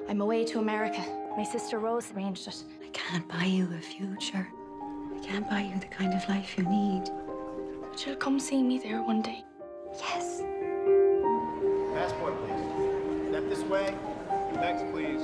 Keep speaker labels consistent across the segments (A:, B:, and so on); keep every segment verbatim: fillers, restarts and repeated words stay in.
A: I'm away to America. My sister Rose arranged it.
B: I can't buy you a future. I can't buy you the kind of life you need.
A: But you'll come see me there one day.
B: Yes.
C: Passport, please. Step this way. Next, please.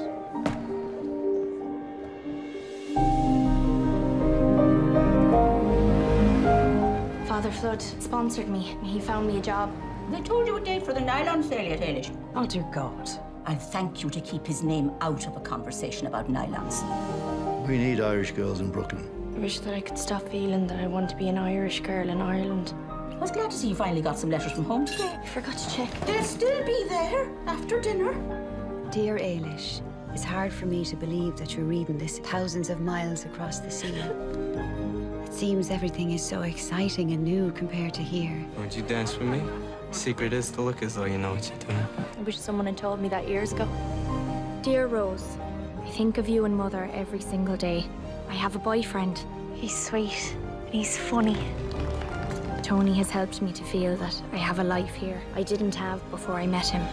A: Father Flood sponsored me. He found me a job.
D: They told you a date for the nylon sale yet, Eilish?
E: Oh, dear God.
D: I'll thank you to keep his name out of a conversation about nylons.
F: We need Irish girls in Brooklyn.
A: I wish that I could stop feeling that I want to be an Irish girl in Ireland.
D: I was glad to see you finally got some letters from home today.
A: I forgot to check.
D: They'll still be there after dinner.
B: Dear Eilish, it's hard for me to believe that you're reading this thousands of miles across the sea. It seems everything is so exciting and new compared to here.
G: Won't you dance with me? Secret is to look as though you know what you're doing.
A: I wish someone had told me that years ago. Dear Rose, I think of you and Mother every single day. I have a boyfriend. He's sweet. He's funny. Tony has helped me to feel that I have a life here I didn't have before I met him.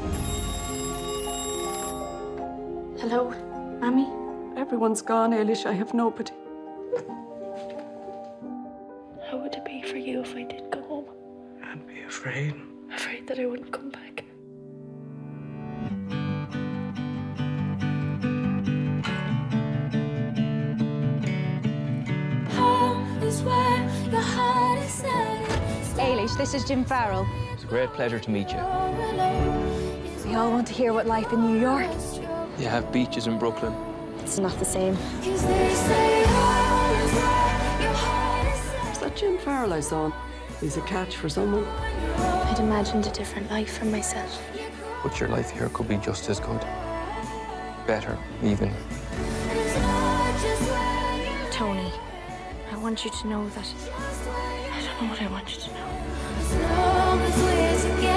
A: Hello, Mammy?
E: Everyone's gone, Eilish. I have nobody.
A: How would it be for you if I did go home?
G: I'd be afraid.
A: Afraid that I wouldn't come back.
H: Eilish, this is Jim Farrell.
I: It's a great pleasure to meet you.
H: We all want to hear what life in New York.
I: You have beaches in Brooklyn.
A: It's not the same.
E: Is that Jim Farrell I saw? He's a catch for someone.
A: I'd imagined a different life for myself.
I: But your life here could be just as good. Better, even.
A: Tony, I want you to know that I don't know what I want you to know.
J: As long as we're together.